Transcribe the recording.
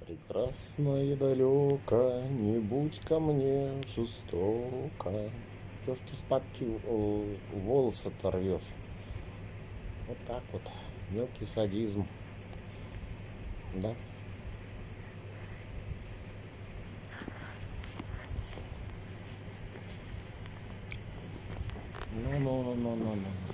Прекрасно и далеко, не будь ко мне жестоко. Чё ж ты с папки волос оторвешь? Вот так вот. Мелкий садизм. Да? Ну.